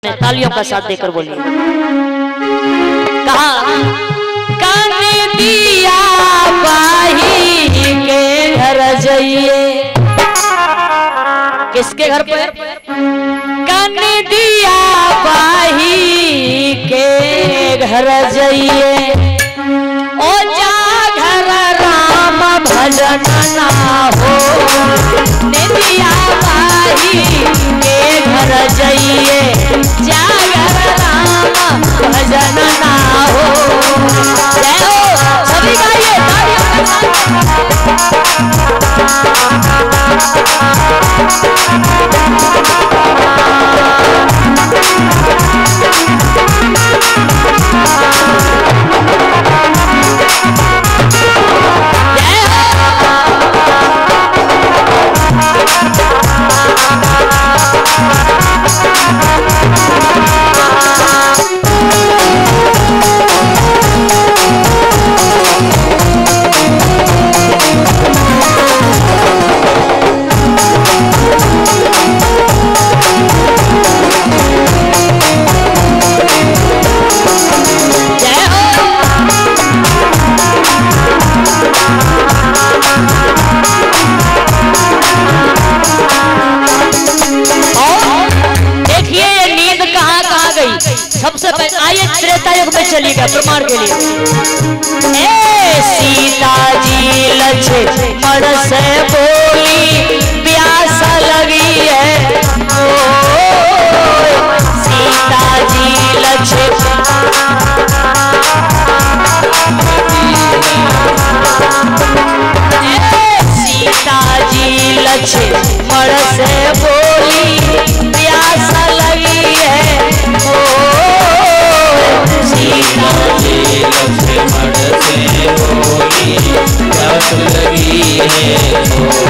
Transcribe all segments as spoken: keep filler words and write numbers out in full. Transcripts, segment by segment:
हैं, तालियों का साथ देकर बोलिए। कहा कान दिया बाही के घर जाइए, किसके घर पे? कान दिया बाही के घर जाइए, ओ जा घर राम भजन ना हो, निदिया बाही के घर जाइए, जा घर राम भजन ना हो। जय हो, सभी गाइए सबसे पहले आइए त्रेता युग में चलिएगा प्रमाण के लिए। ए सीता जी लक्ष्मण से बोली प्यास लगी है, ओ सीता जी लक्ष्मण सीता जी लक्ष्मण से बोली प्यास लगी है, ओ सीता जी लक्ष्मण से बोली प्यास लगी है।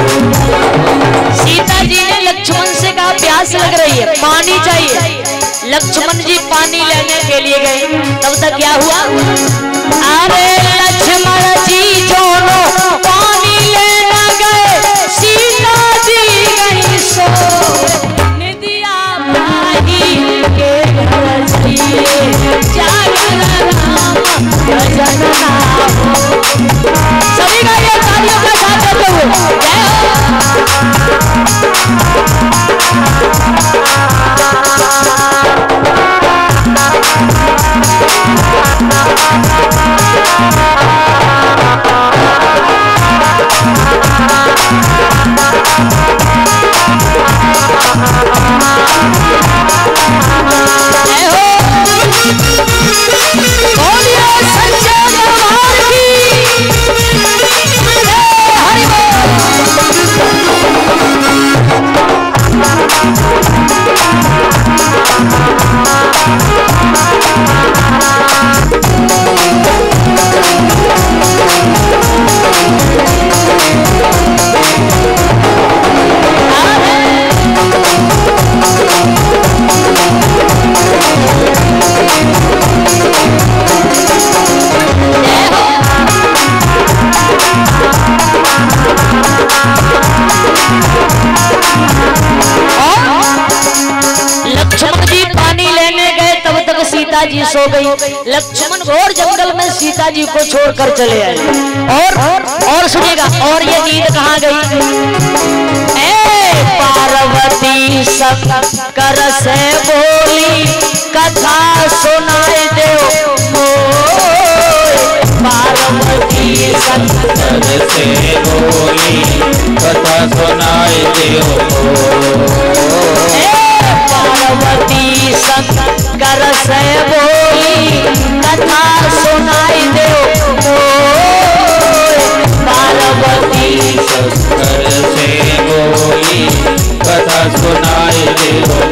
सीता जी ने लक्ष्मण से कहा प्यास लग रही है, पानी चाहिए। लक्ष्मण जी पानी लेने के लिए गए, तब तक क्या हुआ? अरे लक्ष्मण जी दोनों पानी लेना गए, सीता जी गई सो, निदिया बाही के घर जाइए, जागर राम भजन ना हो। सभी का ये तालियों का साथ देते हुए जय जी सो गई। लक्ष्मण घोर जंगल में सीता जी को छोड़कर चले आए। और और सुनिएगा, और ये नींद कहाँ गई? ए पार्वती शंकर से बोली कथा सुनाए दो, पार्वती शंकर से बोली कथा सुनाए दो, पार्वती शंकर से बोली कथा सुनाई दो, पार्वती शंकर से बोली कथा सुनाई दो।